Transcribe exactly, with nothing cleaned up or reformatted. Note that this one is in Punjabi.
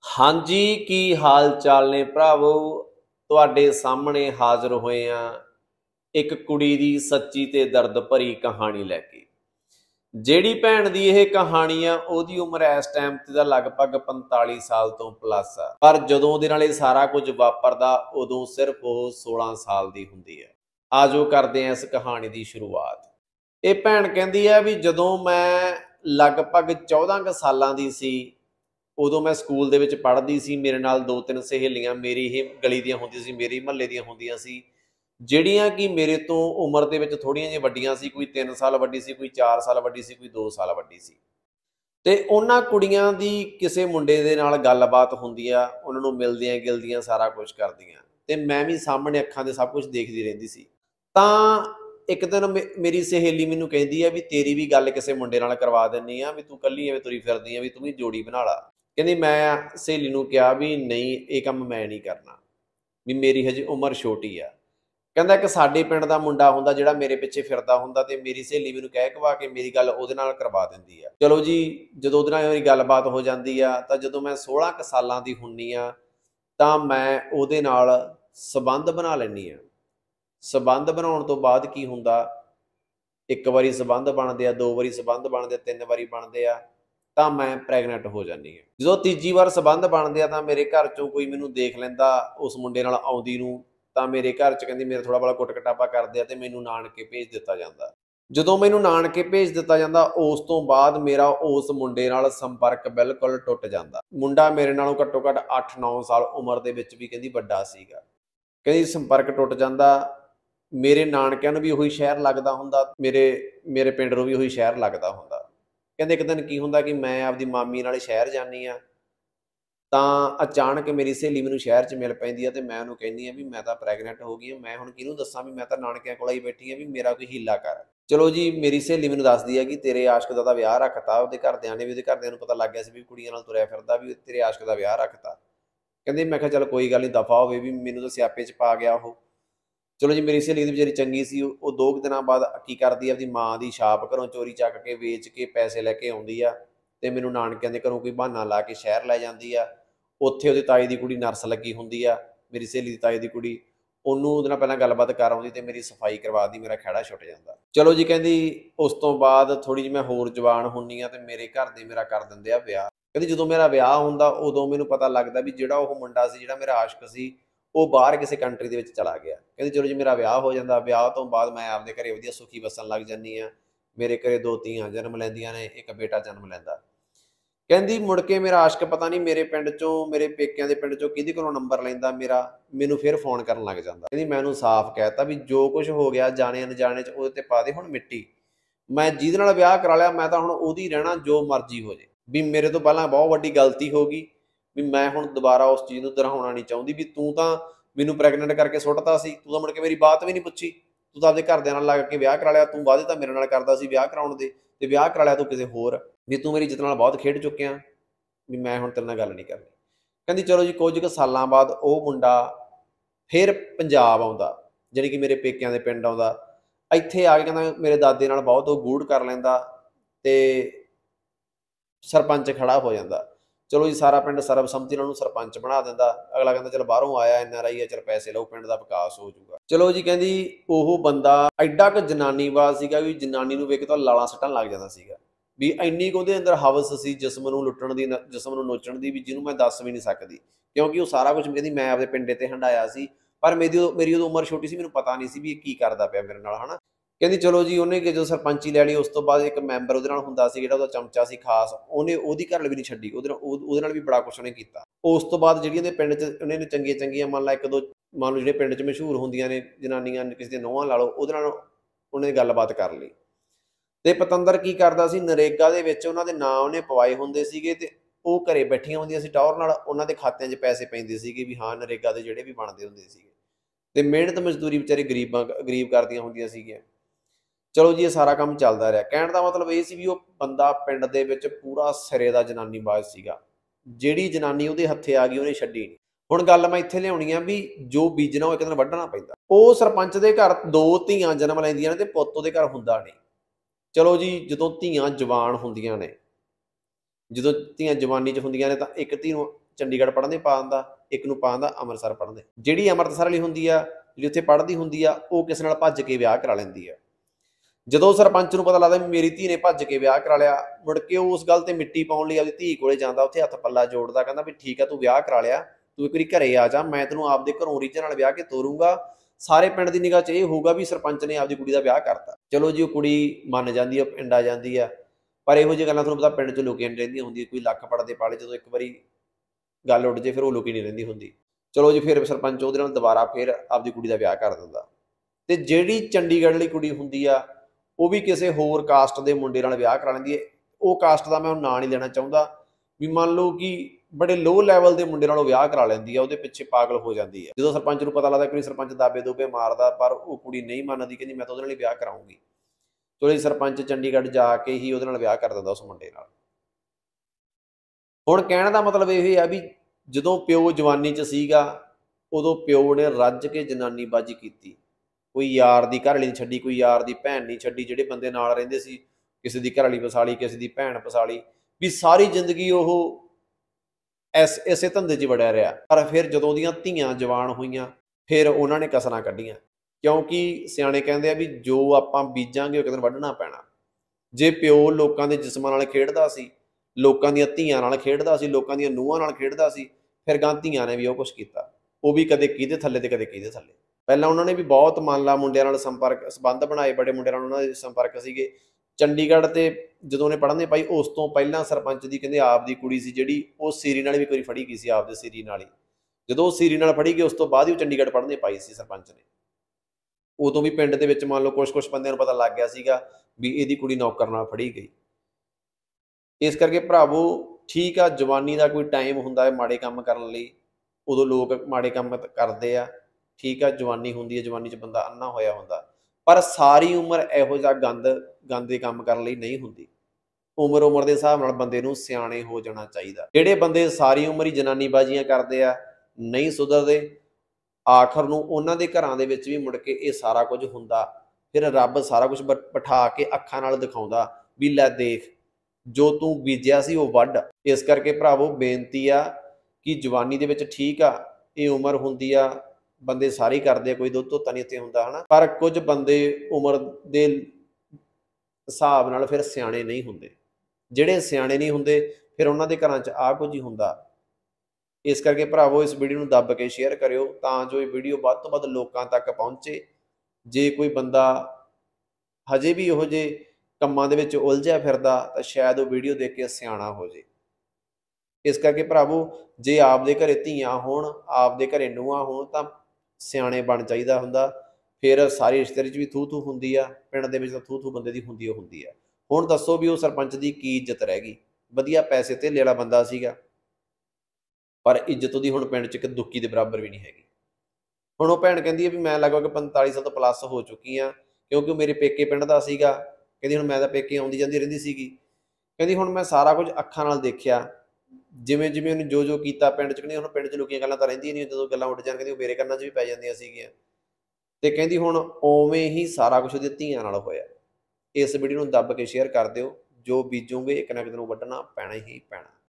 ਹਾਂਜੀ, ਕੀ ਹਾਲ चाल ने भरावो। तुहाडे सामने हाज़र होए हाँ एक कुड़ी दी सच्ची ते दर्द भरी कहानी लैके। ਜਿਹੜੀ ਭੈਣ ਦੀ ਇਹ ਕਹਾਣੀ ਆ ਉਹਦੀ ਉਮਰ ਇਸ ਟਾਈਮ ਤੇ ਦਾ ਲਗਭਗ ਪੰਤਾਲੀ ਸਾਲ ਤੋਂ ਪਲੱਸ ਆ, ਪਰ ਜਦੋਂ ਉਹਦੇ ਨਾਲ ਇਹ ਸਾਰਾ ਕੁਝ ਵਾਪਰਦਾ ਉਦੋਂ ਸਿਰਫ ਉਹ ਸੋਲਾਂ ਸਾਲ ਦੀ ਹੁੰਦੀ ਹੈ। ਆਜੋ ਕਰਦੇ ਆ ਇਸ ਕਹਾਣੀ ਦੀ ਸ਼ੁਰੂਆਤ। ਇਹ ਭੈਣ ਕਹਿੰਦੀ ਆ ਵੀ ਜਦੋਂ ਮੈਂ ਲਗਭਗ ਚੌਦਾਂ ਕੁ ਸਾਲਾਂ ਦੀ ਸੀ ਉਦੋਂ ਮੈਂ ਸਕੂਲ ਦੇ ਵਿੱਚ ਪੜ੍ਹਦੀ ਸੀ। ਮੇਰੇ ਨਾਲ ਦੋ ਤਿੰਨ ਸਹੇਲੀਆਂ ਮੇਰੀ ਹੀ ਗਲੀ ਦੀਆਂ ਹੁੰਦੀਆਂ ਸੀ, ਮੇਰੀ ਮੁਹੱਲੇ ਦੀਆਂ ਹੁੰਦੀਆਂ ਸੀ, ਜਿਹੜੀਆਂ ਕਿ ਮੇਰੇ ਤੋਂ ਉਮਰ ਦੇ ਵਿੱਚ ਥੋੜ੍ਹੀਆਂ ਜਿਹੀਆਂ ਵੱਡੀਆਂ ਸੀ। ਕੋਈ ਤਿੰਨ ਸਾਲ ਵੱਡੀ ਸੀ, ਕੋਈ ਚਾਰ ਸਾਲ ਵੱਡੀ ਸੀ, ਕੋਈ ਦੋ ਸਾਲ ਵੱਡੀ ਸੀ। ਤੇ ਉਹਨਾਂ ਕੁੜੀਆਂ ਦੀ ਕਿਸੇ ਮੁੰਡੇ ਦੇ ਨਾਲ ਗੱਲਬਾਤ ਹੁੰਦੀ ਆ, ਉਹਨਾਂ ਨੂੰ ਮਿਲਦੀਆਂ ਗਿਲਦੀਆਂ ਸਾਰਾ ਕੁਝ ਕਰਦੀਆਂ, ਤੇ ਮੈਂ ਵੀ ਸਾਹਮਣੇ ਅੱਖਾਂ ਦੇ ਸਭ ਕੁਝ ਦੇਖਦੀ ਰਹਿੰਦੀ ਸੀ। ਤਾਂ ਇੱਕ ਦਿਨ ਮੇਰੀ ਸਹੇਲੀ ਮੈਨੂੰ ਕਹਿੰਦੀ ਆ ਵੀ ਤੇਰੀ ਵੀ ਗੱਲ ਕਿਸੇ ਮੁੰਡੇ ਨਾਲ ਕਰਵਾ ਦਿੰਨੀ ਆ, ਵੀ ਤੂੰ ਕੱਲੀ ਐਵੇਂ ਤੁਰੀ ਫਿਰਦੀ ਆ, ਵੀ ਤੂੰ ਵੀ ਜੋੜੀ ਬਣਾ ਲਾ। ਕਹਿੰਦੀ ਮੈਂ ਸਹੇਲੀ ਨੂੰ ਕਿਹਾ ਵੀ ਨਹੀਂ, ਇਹ ਕੰਮ ਮੈਂ ਨਹੀਂ ਕਰਨਾ, ਵੀ ਮੇਰੀ ਹਜੇ ਉਮਰ ਛੋਟੀ ਆ। ਕਹਿੰਦਾ ਇੱਕ ਸਾਡੇ ਪਿੰਡ ਦਾ ਮੁੰਡਾ ਹੁੰਦਾ ਜਿਹੜਾ ਮੇਰੇ ਪਿੱਛੇ ਫਿਰਦਾ ਹੁੰਦਾ, ਤੇ ਮੇਰੀ ਸਹੇਲੀ ਮੈਨੂੰ ਕਹਿ ਕਵਾ ਕੇ ਮੇਰੀ ਗੱਲ ਉਹਦੇ ਨਾਲ ਕਰਵਾ ਦਿੰਦੀ ਆ। ਚਲੋ ਜੀ, ਜਦੋਂ ਉਹਦੇ ਨਾਲ ਮੇਰੀ ਗੱਲਬਾਤ ਹੋ ਜਾਂਦੀ ਆ, ਤਾਂ ਜਦੋਂ ਮੈਂ ਸੋਲਾਂ ਕੁ ਸਾਲਾਂ ਦੀ ਹੁੰਨੀ ਆ ਤਾਂ ਮੈਂ ਉਹਦੇ ਨਾਲ ਸਬੰਧ ਬਣਾ ਲੈਂਦੀ ਆ। ਸਬੰਧ ਬਣਾਉਣ ਤੋਂ ਬਾਅਦ ਕੀ ਹੁੰਦਾ, ਇੱਕ ਵਾਰੀ ਸਬੰਧ ਬਣਦੇ ਆ, ਦੋ ਵਾਰੀ ਸਬੰਧ ਬਣਦੇ, ਤਿੰਨ ਵਾਰੀ ਬਣਦੇ ਆ, ਤਾਂ ਮੈਂ ਪ੍ਰੈਗਨੈਂਟ ਹੋ ਜਾਂਦੀ ਹਾਂ। ਜਦੋਂ ਤੀਜੀ ਵਾਰ ਸਬੰਧ ਬਣਦੇ ਆ ਤਾਂ ਮੇਰੇ ਘਰ ਚੋਂ ਕੋਈ ਮੈਨੂੰ ਦੇਖ ਲੈਂਦਾ ਉਸ ਮੁੰਡੇ ਨਾਲ ਆਉਂਦੀ ਨੂੰ, ਤਾਂ ਮੇਰੇ ਘਰ 'ਚ ਕਹਿੰਦੀ ਮੇਰੇ ਥੋੜ੍ਹਾ ਬੜਾ ਕੁੱਟ ਕਟਾਪਾ ਕਰਦੇ ਆ ਤੇ ਮੈਨੂੰ ਨਾਨਕੇ ਭੇਜ ਦਿੱਤਾ ਜਾਂਦਾ। ਜਦੋਂ ਮੈਨੂੰ ਨਾਨਕੇ ਭੇਜ ਦਿੱਤਾ ਜਾਂਦਾ ਉਸ ਤੋਂ ਬਾਅਦ ਮੇਰਾ ਉਸ ਮੁੰਡੇ ਨਾਲ ਸੰਪਰਕ ਬਿਲਕੁਲ ਟੁੱਟ ਜਾਂਦਾ। ਮੁੰਡਾ ਮੇਰੇ ਨਾਲੋਂ ਘੱਟੋ ਘੱਟ ਅੱਠ ਨੌ ਸਾਲ ਉਮਰ ਦੇ ਵਿੱਚ ਵੀ ਕਹਿੰਦੀ ਵੱਡਾ ਸੀਗਾ। ਕਹਿੰਦੀ ਸੰਪਰਕ ਟੁੱਟ ਜਾਂਦਾ। ਮੇਰੇ ਨਾਨਕਿਆਂ ਨੂੰ ਵੀ ਉਹੀ ਸ਼ਹਿਰ ਲੱਗਦਾ ਹੁੰਦਾ, ਮੇਰੇ ਮੇਰੇ ਪਿੰਡ ਨੂੰ ਵੀ ਉਹੀ ਸ਼ਹਿਰ ਲੱਗਦਾ ਹੁੰਦਾ। ਕਹਿੰਦੇ ਇੱਕ ਦਿਨ ਕੀ ਹੁੰਦਾ ਕਿ ਮੈਂ ਆਪਦੀ ਮਾਮੀ ਨਾਲ ਸ਼ਹਿਰ ਜਾਂਦੀ ਹਾਂ, ਤਾਂ ਅਚਾਨਕ ਮੇਰੀ ਸਹੇਲੀ ਮੈਨੂੰ ਸ਼ਹਿਰ 'ਚ ਮਿਲ ਪੈਂਦੀ ਆ, ਤੇ ਮੈਂ ਉਹਨੂੰ ਕਹਿੰਦੀ ਹਾਂ ਵੀ ਮੈਂ ਤਾਂ ਪ੍ਰੈਗਨੈਂਟ ਹੋ ਗਈ ਹਾਂ, ਮੈਂ ਹੁਣ ਕਿਹਨੂੰ ਦੱਸਾਂ ਵੀ ਮੈਂ ਤਾਂ ਨਾਨਕਿਆਂ ਕੋਲ ਹੀ ਬੈਠੀ ਹਾਂ, ਵੀ ਮੇਰਾ ਕੋਈ ਹੀਲਾ ਕਰ। ਚਲੋ ਜੀ, ਮੇਰੀ ਸਹੇਲੀ ਮੈਨੂੰ ਦੱਸਦੀ ਹੈ ਕਿ ਤੇਰੇ ਆਸ਼ਕ ਦਾ ਤਾਂ ਵਿਆਹ ਰੱਖਤਾ, ਉਹਦੇ ਘਰਦਿਆਂ ਨੇ ਵੀ, ਉਹਦੇ ਘਰਦਿਆਂ ਨੂੰ ਪਤਾ ਲੱਗ ਗਿਆ ਸੀ ਵੀ ਕੁੜੀਆਂ ਨਾਲ ਤੁਰਿਆ ਫਿਰਦਾ, ਵੀ ਤੇਰੇ ਆਸ਼ਕ ਦਾ ਵਿਆਹ ਰੱਖਤਾ। ਕਹਿੰਦੇ ਮੈਂ ਕਿਹਾ ਚੱਲ ਕੋਈ ਗੱਲ ਨਹੀਂ, ਦਫਾ ਹੋਵੇ, ਵੀ ਮੈਨੂੰ ਤਾਂ ਸਿਆਪੇ 'ਚ ਪਾ ਗਿਆ ਉਹ। ਚਲੋ ਜੀ, ਮੇਰੀ ਸਹੇਲੀ ਦੀ ਵਿਚਾਰੀ ਚੰਗੀ ਸੀ, ਉਹ ਦੋ ਕੁ ਦਿਨਾਂ ਬਾਅਦ ਕੀ ਕਰਦੀ ਆ, ਆਪਦੀ ਮਾਂ ਦੀ ਛਾਪ ਘਰੋਂ ਚੋਰੀ ਚੱਕ ਕੇ ਵੇਚ ਕੇ ਪੈਸੇ ਲੈ ਕੇ ਆਉਂਦੀ ਆ, ਤੇ ਮੈਨੂੰ ਨਾਨਕਿਆਂ ਦੇ ਘਰੋਂ ਕੋਈ ਬਹਾਨਾ ਲਾ ਕੇ ਸ਼ਹਿਰ ਲੈ ਜਾਂਦੀ ਆ। ਉੱਥੇ ਉਹਦੀ ਤਾਈ ਦੀ ਕੁੜੀ ਨਰਸ ਲੱਗੀ ਹੁੰਦੀ ਆ, ਮੇਰੀ ਸਹੇਲੀ ਦੀ ਤਾਈ ਦੀ ਕੁੜੀ, ਉਹਨੂੰ ਉਹਦੇ ਨਾਲ ਪਹਿਲਾਂ ਗੱਲਬਾਤ ਕਰ ਆਉਂਦੀ ਤੇ ਮੇਰੀ ਸਫਾਈ ਕਰਵਾ ਦੀ, ਮੇਰਾ ਖਹਿੜਾ ਛੁੱਟ ਜਾਂਦਾ। ਚਲੋ ਜੀ, ਕਹਿੰਦੀ ਉਸ ਤੋਂ ਬਾਅਦ ਥੋੜ੍ਹੀ ਜਿਹੀ ਮੈਂ ਹੋਰ ਜਵਾਨ ਹੁੰਨੀ ਆ, ਤੇ ਮੇਰੇ ਘਰ ਦੇ ਮੇਰਾ ਕਰ ਦਿੰਦੇ ਆ ਵਿਆਹ। ਕਹਿੰਦੀ ਜਦੋਂ ਮੇਰਾ ਵਿਆਹ ਹੁੰਦਾ ਉਦੋਂ ਮੈਨੂੰ ਪਤਾ ਲੱਗਦਾ ਵੀ ਜਿਹੜਾ ਉਹ ਮੁੰਡਾ ਸੀ, ਜਿਹੜਾ ਮੇਰਾ ਆਸ਼ਕ ਸੀ, ਉਹ ਬਾਹਰ ਕਿਸੇ ਕੰਟਰੀ ਦੇ ਵਿੱਚ ਚਲਾ ਗਿਆ। ਕਹਿੰਦੀ ਚਲੋ ਜੀ, ਮੇਰਾ ਵਿਆਹ ਹੋ ਜਾਂਦਾ। ਵਿਆਹ ਤੋਂ ਬਾਅਦ ਮੈਂ ਆਪਦੇ ਘਰੇ ਵਧੀਆ ਸੁਖੀ ਵਸਣ ਲੱਗ ਜਾਂਦੀ ਹਾਂ। ਮੇਰੇ ਘਰੇ ਦੋ ਧੀਆਂ ਜਨਮ ਲੈਂਦੀਆਂ ਨੇ, ਇੱਕ ਬੇਟਾ ਜਨਮ ਲੈਂਦਾ। ਕਹਿੰਦੀ ਮੁੜ ਕੇ ਮੇਰਾ ਆਸ਼ਕ ਪਤਾ ਨਹੀਂ ਮੇਰੇ ਪਿੰਡ 'ਚੋਂ, ਮੇਰੇ ਪੇਕਿਆਂ ਦੇ ਪਿੰਡ 'ਚੋਂ ਕਿਹਦੇ ਕੋਲੋਂ ਨੰਬਰ ਲੈਂਦਾ ਮੇਰਾ, ਮੈਨੂੰ ਫਿਰ ਫੋਨ ਕਰਨ ਲੱਗ ਜਾਂਦਾ। ਕਹਿੰਦੀ ਮੈਂ ਉਹਨੂੰ ਸਾਫ਼ ਕਹਿ ਤਾ ਵੀ ਜੋ ਕੁਛ ਹੋ ਗਿਆ ਜਾਣੇ ਅਣਜਾਣੇ 'ਚ ਉਹਦੇ 'ਤੇ ਪਾ ਦੇ ਹੁਣ ਮਿੱਟੀ। ਮੈਂ ਜਿਹਦੇ ਨਾਲ ਵਿਆਹ ਕਰਾ ਲਿਆ ਮੈਂ ਤਾਂ ਹੁਣ ਉਹਦੀ ਰਹਿਣਾ, ਜੋ ਮਰਜ਼ੀ ਹੋ ਜੇ, ਵੀ ਮੇਰੇ ਤੋਂ ਪਹਿਲਾਂ ਬਹੁਤ ਵੱਡੀ ਗਲਤੀ ਹੋ ਗਈ, ਵੀ ਮੈਂ ਹੁਣ ਦੁਬਾਰਾ ਉਸ ਚੀਜ਼ ਨੂੰ ਦੁਹਰਾਉਣਾ ਨਹੀਂ ਚਾਹੁੰਦੀ। ਵੀ ਤੂੰ ਤਾਂ ਮੈਨੂੰ ਪ੍ਰੈਗਨੈਂਟ ਕਰਕੇ ਸੁੱਟਤਾ ਸੀ, ਤੂੰ ਤਾਂ ਮੁੜ ਕੇ ਮੇਰੀ ਬਾਤ ਵੀ ਨਹੀਂ ਪੁੱਛੀ, ਤੂੰ ਤਾਂ ਆਪਦੇ ਘਰਦਿਆਂ ਨਾਲ ਲੱਗ ਕੇ ਵਿਆਹ ਕਰਾ ਲਿਆ। ਤੂੰ ਵਾਅਦੇ ਤਾਂ ਮੇਰੇ ਨਾਲ ਕਰਦਾ ਸੀ ਵਿਆਹ ਕਰਾਉਣ ਦੇ, ਤੇ ਵਿਆਹ ਕਰਾ ਲਿਆ ਤੂੰ ਕਿਸੇ ਹੋਰ। ਵੀ ਤੂੰ ਮੇਰੀ ਇੱਜ਼ਤ ਨਾਲ ਬਹੁਤ ਖੇਡ ਚੁੱਕਿਆ, ਵੀ ਮੈਂ ਹੁਣ ਤੇਰੇ ਨਾਲ ਗੱਲ ਨਹੀਂ ਕਰਨੀ। ਕਹਿੰਦੀ ਚਲੋ ਜੀ, ਕੁਝ ਕੁ ਸਾਲਾਂ ਬਾਅਦ ਉਹ ਮੁੰਡਾ ਫਿਰ ਪੰਜਾਬ ਆਉਂਦਾ, ਜਾਣੀ ਕਿ ਮੇਰੇ ਪੇਕਿਆਂ ਦੇ ਪਿੰਡ ਆਉਂਦਾ। ਇੱਥੇ ਆ ਕੇ ਕਹਿੰਦਾ ਮੇਰੇ ਦਾਦੇ ਨਾਲ ਬਹੁਤ ਉਹ ਗੂੜ ਕਰ ਲੈਂਦਾ, ਤੇ ਸਰਪੰਚ ਖੜਾ ਹੋ ਜਾਂਦਾ। ਚਲੋ ਜੀ, ਸਾਰਾ ਪਿੰਡ ਸਰਬਸੰਮਤੀ ਨਾਲ ਉਹਨੂੰ ਸਰਪੰਚ ਬਣਾ ਦਿੰਦਾ। ਅਗਲਾ ਕਹਿੰਦਾ ਚਲ ਬਾਹਰੋਂ ਆਇਆ ਐਨ ਆਰ ਆਈ ਆ, ਚਲ ਪੈਸੇ ਲਓ, ਪਿੰਡ ਦਾ ਵਿਕਾਸ ਹੋ ਜਾਊਗਾ। ਚਲੋ ਜੀ, ਕਹਿੰਦੀ ਉਹ ਬੰਦਾ ਐਡਾ ਕੁ ਜਨਾਨੀਵਾਦ ਸੀਗਾ ਵੀ ਜਨਾਨੀ ਨੂੰ ਵੇਖ ਕੇ ਤਾਂ ਲਾਲਾਂ ਸੱਟਣ ਲੱਗ ਜਾਂਦਾ ਸੀਗਾ, ਵੀ ਇੰਨੀ ਕੁ ਉਹਦੇ ਅੰਦਰ ਹਵਸ ਸੀ ਜਿਸਮ ਨੂੰ ਲੁੱਟਣ ਦੀ, ਜਿਸਮ ਨੂੰ ਨੋਚਣ ਦੀ, ਵੀ ਜਿਹਨੂੰ ਮੈਂ ਦੱਸ ਵੀ ਨਹੀਂ ਸਕਦੀ। ਕਿਉਂਕਿ ਉਹ ਸਾਰਾ ਕੁਝ ਕਹਿੰਦੀ ਮੈਂ ਆਪਦੇ ਪਿੰਡੇ ਤੇ ਹੰਡਾਇਆ ਸੀ, ਪਰ ਮੇਰੀ ਮੇਰੀ ਉਦੋਂ ਉਮਰ ਛੋਟੀ ਸੀ, ਮੈਨੂੰ ਪਤਾ ਨਹੀਂ ਸੀ ਵੀ ਇਹ ਕੀ ਕਰਦਾ ਪਿਆ ਮੇਰੇ ਨਾਲ, ਹੈ ਨਾ। ਕਹਿੰਦੀ ਚਲੋ ਜੀ, ਉਹਨੇ ਜਦੋਂ ਸਰਪੰਚੀ ਲੈ ਲਈ ਉਸ ਤੋਂ ਬਾਅਦ ਇੱਕ ਮੈਂਬਰ ਉਹਦੇ ਨਾਲ ਹੁੰਦਾ ਸੀ, ਜਿਹੜਾ ਉਹਦਾ ਚਮਚਾ ਸੀ ਖਾਸ, ਉਹਨੇ ਉਹਦੀ ਘਰ ਵੀ ਨਹੀਂ ਛੱਡੀ, ਉਹਦੇ ਨਾਲ ਉਹਦੇ ਨਾਲ ਵੀ ਬੜਾ ਕੁਛ ਉਹਨੇ ਕੀਤਾ। ਉਸ ਤੋਂ ਬਾਅਦ ਜਿਹੜੀਆਂ ਦੇ ਪਿੰਡ 'ਚ ਉਹਨੇ ਚੰਗੀਆਂ ਚੰਗੀਆਂ ਮੰਨ ਲਾ ਇੱਕ ਦੋ, ਮੰਨ ਲਓ ਜਿਹੜੇ ਪਿੰਡ 'ਚ ਮਸ਼ਹੂਰ ਹੁੰਦੀਆਂ ਨੇ ਜਨਾਨੀਆਂ, ਕਿਸੇ ਦੀਆਂ ਨੂੰਹਾਂ ਲਾ ਲਓ, ਉਹਦੇ ਨਾਲ ਉਹਨੇ ਗੱਲਬਾਤ ਕਰ ਲਈ। ਤੇ ਪਤੰਦਰ ਕੀ ਕਰਦਾ ਸੀ, ਨਰੇਗਾ ਦੇ ਵਿੱਚ ਉਹਨਾਂ ਦੇ ਨਾਂ ਉਹਨੇ ਪਵਾਏ ਹੁੰਦੇ ਸੀਗੇ, ਤੇ ਉਹ ਘਰੇ ਬੈਠੀਆਂ ਹੁੰਦੀਆਂ ਸੀ ਟੌਰ ਨਾਲ, ਉਹਨਾਂ ਦੇ ਖਾਤਿਆਂ 'ਚ ਪੈਸੇ ਪੈਂਦੇ ਸੀਗੇ, ਵੀ ਹਾਂ ਨਰੇਗਾ ਦੇ ਜਿਹੜੇ ਵੀ ਬਣਦੇ ਹੁੰਦੇ ਸੀਗੇ, ਤੇ ਮਿਹਨਤ ਮਜ਼ਦੂਰੀ ਵਿਚਾਰੇ ਗਰੀਬਾਂ ਗਰੀਬ ਕਰਦੀਆਂ ਹੁੰਦੀਆਂ ਸੀਗੀਆਂ। ਚਲੋ ਜੀ, ਇਹ ਸਾਰਾ ਕੰਮ ਚੱਲਦਾ ਰਿਹਾ। ਕਹਿਣ ਦਾ ਮਤਲਬ ਇਹ ਸੀ ਵੀ ਉਹ ਬੰਦਾ ਪਿੰਡ ਦੇ ਵਿੱਚ ਪੂਰਾ ਸਿਰੇ ਦਾ ਜਨਾਨੀਬਾਜ਼ ਸੀਗਾ। ਜਿਹੜੀ ਜਨਾਨੀ ਉਹਦੇ ਹੱਥੇ ਆ ਗਈ ਉਹਨੇ ਛੱਡੀ ਨਹੀਂ। ਹੁਣ ਗੱਲ ਮੈਂ ਇੱਥੇ ਲਿਆਉਣੀ ਆ ਵੀ ਜੋ ਬੀਜਣਾ ਉਹ ਇੱਕ ਦਿਨ ਵੱਢਣਾ ਪੈਂਦਾ। ਉਹ ਸਰਪੰਚ ਦੇ ਘਰ ਦੋ ਧੀਆਂ ਜਨਮ ਲੈਂਦੀਆਂ ਨੇ, ਤੇ ਪੁੱਤ ਉਹਦੇ ਘਰ ਹੁੰਦਾ ਨਹੀਂ। ਚਲੋ ਜੀ, ਜਦੋਂ ਧੀਆਂ ਜਵਾਨ ਹੁੰਦੀਆਂ ਨੇ, ਜਦੋਂ ਧੀਆਂ ਜਵਾਨੀ 'ਚ ਹੁੰਦੀਆਂ ਨੇ, ਤਾਂ ਇੱਕ ਧੀ ਨੂੰ ਚੰਡੀਗੜ੍ਹ ਪੜ੍ਹਨ ਪਾ ਦਿੰਦਾ, ਇੱਕ ਨੂੰ ਪਾ ਦਿੰਦਾ ਅੰਮ੍ਰਿਤਸਰ ਪੜ੍ਹਨ। ਜਿਹੜੀ ਅੰਮ੍ਰਿਤਸਰ ਵਾਲੀ ਹੁੰਦੀ ਆ, ਜਿਹੜੀ ਉੱਥੇ ਪੜ੍ਹਦੀ ਹੁੰਦੀ ਆ, ਉਹ ਕਿਸੇ ਨਾਲ ਭੱਜ ਕੇ ਵਿਆਹ ਕਰਾ ਲੈਂਦੀ ਆ। ਜਦੋਂ ਸਰਪੰਚ ਨੂੰ ਪਤਾ ਲੱਗਦਾ ਵੀ ਮੇਰੀ ਧੀ ਨੇ ਭੱਜ ਕੇ ਵਿਆਹ ਕਰਾ ਲਿਆ, ਮੁੜ ਕੇ ਉਹ ਉਸ ਗੱਲ ਤੇ ਮਿੱਟੀ ਪਾਉਣ ਲਈ ਆਪਦੀ ਧੀ ਕੋਲੇ ਜਾਂਦਾ, ਉੱਥੇ ਹੱਥ ਪੱਲਾ ਜੋੜਦਾ, ਕਹਿੰਦਾ ਵੀ ਠੀਕ ਆ ਤੂੰ ਵਿਆਹ ਕਰਾ ਲਿਆ, ਤੂੰ ਇੱਕ ਵਾਰੀ ਘਰੇ ਆ ਜਾ, ਮੈਂ ਤੈਨੂੰ ਆਪਦੇ ਘਰੋਂ ਰੀਝਾਂ ਨਾਲ ਵਿਆਹ ਕੇ ਤੋਰੂੰਗਾ। ਸਾਰੇ ਪਿੰਡ ਦੀ ਨਿਗਾਹ 'ਚ ਇਹ ਹੋਊਗਾ ਵੀ ਸਰਪੰਚ ਨੇ ਆਪਦੀ ਕੁੜੀ ਦਾ ਵਿਆਹ ਕਰਤਾ। ਚਲੋ ਜੀ ਉਹ ਕੁੜੀ ਮੰਨ ਜਾਂਦੀ ਆ, ਪਿੰਡ ਆ ਜਾਂਦੀ ਆ, ਪਰ ਇਹੋ ਜਿਹੀ ਗੱਲਾਂ ਤੁਹਾਨੂੰ ਪਤਾ ਪਿੰਡ 'ਚ ਲੁਕੀਆਂ ਨਹੀਂ ਰਹਿੰਦੀਆਂ ਹੁੰਦੀਆਂ। ਕੋਈ ਲੱਕ ਪੜਦੇ ਪਾਲੇ ਜਦੋਂ ਇੱਕ ਵਾਰੀ ਗੱਲ ਉੱਡ ਜੇ ਫਿਰ ਉਹ ਲੁਕੀ ਨਹੀਂ ਰਹਿੰਦੀ ਹੁੰਦੀ। ਚਲੋ ਜੀ ਫਿਰ ਸਰਪੰਚ ਉਹਦੇ ਨਾਲ ਦੁਬਾਰਾ ਫਿਰ ਆਪਦੀ ਕੁੜੀ ਦਾ ਵਿਆਹ ਕਰ ਦਿੰਦਾ। ਤੇ ਜਿਹੜੀ ਚੰਡੀਗੜ੍ਹ ਵਾਲੀ ਕੁੜੀ ਹੁੰਦੀ ਆ, ਉਹ ਵੀ ਕਿਸੇ ਹੋਰ ਕਾਸਟ ਦੇ ਮੁੰਡੇ ਨਾਲ ਵਿਆਹ ਕਰਾ ਲੈਂਦੀ ਹੈ। ਉਹ ਕਾਸਟ ਦਾ ਮੈਂ ਹੁਣ ਨਾਂ ਨਹੀਂ ਲੈਣਾ ਚਾਹੁੰਦਾ, ਵੀ ਮੰਨ ਲਓ ਕਿ ਬੜੇ ਲੋਅ ਲੈਵਲ ਦੇ ਮੁੰਡੇ ਨਾਲ ਉਹ ਵਿਆਹ ਕਰਾ ਲੈਂਦੀ ਆ, ਉਹਦੇ ਪਿੱਛੇ ਪਾਗਲ ਹੋ ਜਾਂਦੀ ਹੈ। ਜਦੋਂ ਸਰਪੰਚ ਨੂੰ ਪਤਾ ਲੱਗਦਾ ਕਿ ਸਰਪੰਚ ਦਾਬੇ ਦੋਬੇ ਮਾਰਦਾ, ਪਰ ਉਹ ਕੁੜੀ ਨਹੀਂ ਮੰਨਦੀ, ਕਹਿੰਦੀ ਮੈਂ ਤਾਂ ਉਹਦੇ ਨਾਲ ਹੀ ਵਿਆਹ ਕਰਾਉਂਗੀ। ਚਲੋ ਜੀ ਸਰਪੰਚ ਚੰਡੀਗੜ੍ਹ ਜਾ ਕੇ ਹੀ ਉਹਦੇ ਨਾਲ ਵਿਆਹ ਕਰ ਦਿੰਦਾ ਉਸ ਮੁੰਡੇ ਨਾਲ। ਹੁਣ ਕਹਿਣ ਦਾ ਮਤਲਬ ਇਹ ਆ ਵੀ ਜਦੋਂ ਪਿਓ ਜਵਾਨੀ 'ਚ ਸੀਗਾ, ਉਦੋਂ ਪਿਓ ਨੇ ਰੱਜ ਕੇ ਜਨਾਨੀਬਾਜ਼ੀ ਕੀਤੀ। ਕੋਈ ਯਾਰ ਦੀ ਘਰਵਾਲੀ ਨਹੀਂ ਛੱਡੀ, ਕੋਈ ਯਾਰ ਦੀ ਭੈਣ ਨਹੀਂ ਛੱਡੀ। ਜਿਹੜੇ ਬੰਦੇ ਨਾਲ ਰਹਿੰਦੇ ਸੀ, ਕਿਸੇ ਦੀ ਘਰਵਾਲੀ ਫਸਾ ਲਈ, ਕਿਸੇ ਦੀ ਭੈਣ ਫਸਾ ਲਈ, ਵੀ ਸਾਰੀ ਜ਼ਿੰਦਗੀ ਉਹ ਐਸ ਇਸੇ ਧੰਦੇ 'ਚ ਵੜਿਆ ਰਿਹਾ। ਪਰ ਫਿਰ ਜਦੋਂ ਉਹਦੀਆਂ ਧੀਆਂ ਜਵਾਨ ਹੋਈਆਂ, ਫਿਰ ਉਹਨਾਂ ਨੇ ਕਸਰਾਂ ਕੱਢੀਆਂ, ਕਿਉਂਕਿ ਸਿਆਣੇ ਕਹਿੰਦੇ ਆ ਵੀ ਜੋ ਆਪਾਂ ਬੀਜਾਂਗੇ ਉਹ ਇੱਕ ਦਿਨ ਵੱਢਣਾ ਪੈਣਾ। ਜੇ ਪਿਓ ਲੋਕਾਂ ਦੇ ਜਿਸਮਾਂ ਨਾਲ ਖੇਡਦਾ ਸੀ, ਲੋਕਾਂ ਦੀਆਂ ਧੀਆਂ ਨਾਲ ਖੇਡਦਾ ਸੀ, ਲੋਕਾਂ ਦੀਆਂ ਨੂੰਹਾਂ ਨਾਲ ਖੇਡਦਾ ਸੀ, ਫਿਰ ਗਾਂ ਧੀਆਂ ਨੇ ਵੀ ਉਹ ਕੁਛ ਕੀਤਾ। ਉਹ ਵੀ ਕਦੇ ਕਿਹਦੇ ਥੱਲੇ ਤੇ ਕਦੇ ਕਿਹਦੇ ਥੱਲੇ। ਪਹਿਲਾਂ ਉਹਨਾਂ ਨੇ ਵੀ ਬਹੁਤ ਮੰਨ ਲਾ ਮੁੰਡਿਆਂ ਨਾਲ ਸੰਪਰਕ ਸੰਬੰਧ ਬਣਾਏ, ਬੜੇ ਮੁੰਡਿਆਂ ਨਾਲ ਉਹਨਾਂ ਦੇ ਸੰਪਰਕ ਸੀਗੇ। ਚੰਡੀਗੜ੍ਹ ਤੇ ਜਦੋਂ ਉਹਨੇ ਪੜ੍ਹਨ ਦੇ ਪਾਈ, ਉਸ ਤੋਂ ਪਹਿਲਾਂ ਸਰਪੰਚ ਦੀ ਕਹਿੰਦੇ ਆਪ ਦੀ ਕੁੜੀ ਸੀ ਜਿਹੜੀ, ਉਹ ਸੀਰੀ ਨਾਲ ਵੀ ਇੱਕ ਵਾਰੀ ਫੜੀ ਗਈ ਸੀ, ਆਪਦੇ ਸੀਰੀ ਨਾਲ ਹੀ। ਜਦੋਂ ਉਹ ਸੀਰੀ ਨਾਲ ਫੜੀ ਗਈ, ਉਸ ਤੋਂ ਬਾਅਦ ਹੀ ਉਹ ਚੰਡੀਗੜ੍ਹ ਪੜ੍ਹਨ ਦੇ ਪਾਈ ਸੀ ਸਰਪੰਚ ਨੇ। ਉਦੋਂ ਵੀ ਪਿੰਡ ਦੇ ਵਿੱਚ ਮੰਨ ਲਓ ਕੁਛ ਕੁਛ ਬੰਦਿਆਂ ਨੂੰ ਪਤਾ ਲੱਗ ਗਿਆ ਸੀਗਾ ਵੀ ਇਹਦੀ ਕੁੜੀ ਨੌਕਰ ਨਾਲ ਫੜੀ ਗਈ। ਇਸ ਕਰਕੇ ਭਰਾਵੋ ਠੀਕ ਆ, ਜਵਾਨੀ ਦਾ ਕੋਈ ਟਾਈਮ ਹੁੰਦਾ ਹੈ ਮਾੜੇ ਕੰਮ ਕਰਨ ਲਈ, ਉਦੋਂ ਲੋਕ ਮਾੜੇ ਕੰਮ ਕਰਦੇ ਆ। ਠੀਕ ਆ, ਜਵਾਨੀ ਹੁੰਦੀ ਹੈ, ਜਵਾਨੀ 'ਚ ਬੰਦਾ ਅੰਨਾ ਹੋਇਆ ਹੁੰਦਾ, ਪਰ ਸਾਰੀ ਉਮਰ ਇਹੋ ਜਿਹਾ ਗੰਦ ਗੰਦੇ ਕੰਮ ਕਰਨ ਲਈ ਨਹੀਂ ਹੁੰਦੀ। ਉਮਰ ਉਮਰ ਦੇ ਹਿਸਾਬ ਨਾਲ ਬੰਦੇ ਨੂੰ ਸਿਆਣੇ ਹੋ ਜਾਣਾ ਚਾਹੀਦਾ। ਜਿਹੜੇ ਬੰਦੇ ਸਾਰੀ ਉਮਰ ਹੀ ਜਨਾਨੀਬਾਜ਼ੀਆਂ ਕਰਦੇ ਆ, ਨਹੀਂ ਸੁਧਰਦੇ, ਆਖਰ ਨੂੰ ਉਹਨਾਂ ਦੇ ਘਰਾਂ ਦੇ ਵਿੱਚ ਵੀ ਮੁੜ ਕੇ ਇਹ ਸਾਰਾ ਕੁਝ ਹੁੰਦਾ। ਫਿਰ ਰੱਬ ਸਾਰਾ ਕੁਝ ਬਿਠਾ ਕੇ ਅੱਖਾਂ ਨਾਲ ਦਿਖਾਉਂਦਾ ਵੀ ਲੈ ਦੇਖ, ਜੋ ਤੂੰ ਬੀਜਿਆ ਸੀ ਉਹ ਵੱਢ। ਇਸ ਕਰਕੇ ਭਰਾਵੋ ਬੇਨਤੀ ਆ ਕਿ ਜਵਾਨੀ ਦੇ ਵਿੱਚ ਠੀਕ ਆ, ਇਹ ਉਮਰ ਹੁੰਦੀ ਆ, ਬੰਦੇ ਸਾਰੇ ਕਰਦੇ ਆ, ਕੋਈ ਦੁੱਧ ਧੋਤਾ ਨਹੀਂ ਇੱਥੇ ਹੁੰਦਾ ਹਨਾ, ਪਰ ਕੁਝ ਬੰਦੇ ਉਮਰ ਦੇ ਹਿਸਾਬ ਨਾਲ ਫਿਰ ਸਿਆਣੇ ਨਹੀਂ ਹੁੰਦੇ। ਜਿਹੜੇ ਸਿਆਣੇ ਨਹੀਂ ਹੁੰਦੇ, ਫਿਰ ਉਹਨਾਂ ਦੇ ਘਰਾਂ 'ਚ ਆਹ ਕੁਝ ਹੀ ਹੁੰਦਾ। ਇਸ ਕਰਕੇ ਭਰਾਵੋ ਇਸ ਵੀਡੀਓ ਨੂੰ ਦੱਬ ਕੇ ਸ਼ੇਅਰ ਕਰਿਓ, ਤਾਂ ਜੋ ਇਹ ਵੀਡੀਓ ਵੱਧ ਤੋਂ ਵੱਧ ਲੋਕਾਂ ਤੱਕ ਪਹੁੰਚੇ। ਜੇ ਕੋਈ ਬੰਦਾ ਹਜੇ ਵੀ ਇਹੋ ਜਿਹੇ ਕੰਮਾਂ ਦੇ ਵਿੱਚ ਉਲਝਿਆ ਫਿਰਦਾ, ਤਾਂ ਸ਼ਾਇਦ ਉਹ ਵੀਡੀਓ ਦੇਖ ਕੇ ਸਿਆਣਾ ਹੋ ਜੇ। ਇਸ ਕਰਕੇ ਭਰਾਵੋ ਜੇ ਆਪਦੇ ਘਰੇ ਧੀਆਂ ਹੋਣ, ਆਪਦੇ ਘਰੇ ਨੂੰਹਾਂ ਹੋਣ, ਤਾਂ ਸਿਆਣੇ ਬਣ ਚਾਹੀਦਾ ਹੁੰਦਾ। ਫਿਰ ਸਾਰੇ ਰਿਸ਼ਤੇ 'ਚ ਵੀ ਥੂ ਥੂ ਹੁੰਦੀ ਆ, ਪਿੰਡ ਦੇ ਵਿੱਚ ਤਾਂ ਥੂ ਥੂ ਬੰਦੇ ਦੀ ਹੁੰਦੀ ਓ ਹੁੰਦੀ ਆ। ਹੁਣ ਦੱਸੋ ਵੀ ਉਹ ਸਰਪੰਚ ਦੀ ਕੀ ਇੱਜ਼ਤ ਰਹਿ ਗਈ? ਵਧੀਆ ਪੈਸੇ ਧੇਲੇ ਵਾਲਾ ਬੰਦਾ ਸੀਗਾ, ਪਰ ਇੱਜ਼ਤ ਉਹਦੀ ਹੁਣ ਪਿੰਡ 'ਚ ਇੱਕ ਦੁੱਕੀ ਦੇ ਬਰਾਬਰ ਵੀ ਨਹੀਂ ਹੈਗੀ। ਹੁਣ ਉਹ ਭੈਣ ਕਹਿੰਦੀ ਹੈ ਵੀ ਮੈਂ ਲਗਭਗ ਪੰਤਾਲੀ ਸਾਲ ਤੋਂ ਪਲੱਸ ਹੋ ਚੁੱਕੀ ਹਾਂ, ਕਿਉਂਕਿ ਉਹ ਮੇਰੇ ਪੇਕੇ ਪਿੰਡ ਦਾ ਸੀਗਾ। ਕਹਿੰਦੀ ਹੁਣ ਮੈਂ ਤਾਂ ਪੇਕੇ ਆਉਂਦੀ ਜਾਂਦੀ ਰਹਿੰਦੀ ਸੀਗੀ। ਕਹਿੰਦੀ ਹੁਣ ਮੈਂ ਸਾਰਾ ਕੁਝ ਅੱਖਾਂ ਨਾਲ ਦੇਖਿਆ, ਜਿਵੇਂ ਜਿਵੇਂ ਉਹਨੇ ਜੋ ਜੋ ਕੀਤਾ ਪਿੰਡ 'ਚ। ਕਹਿੰਦੀ ਹੁਣ ਪਿੰਡ 'ਚ ਲੁਕੀਆਂ ਗੱਲਾਂ ਤਾਂ ਰਹਿੰਦੀਆਂ ਨਹੀਂ, ਜਦੋਂ ਗੱਲਾਂ ਉੱਡ ਜਾਣ ਕਹਿੰਦੀ ਉਹ ਮੇਰੇ ਕੰਨਾਂ 'ਚ ਵੀ ਪੈ ਜਾਂਦੀਆਂ ਸੀਗੀਆਂ। ਤੇ ਕਹਿੰਦੀ ਹੁਣ ਉਵੇਂ ਹੀ ਸਾਰਾ ਕੁਝ ਉਹਦੀਆਂ ਧੀਆਂ ਨਾਲ ਹੋਇਆ। ਇਸ ਵੀਡੀਓ ਨੂੰ ਦੱਬ ਕੇ ਸ਼ੇਅਰ ਕਰ ਦਿਓ। ਜੋ ਬੀਜੋਗੇ ਇੱਕ ਨਾ ਇੱਕ ਦਿਨ ਵੱਢਣਾ ਪੈਣਾ ਹੀ ਪੈਣਾ।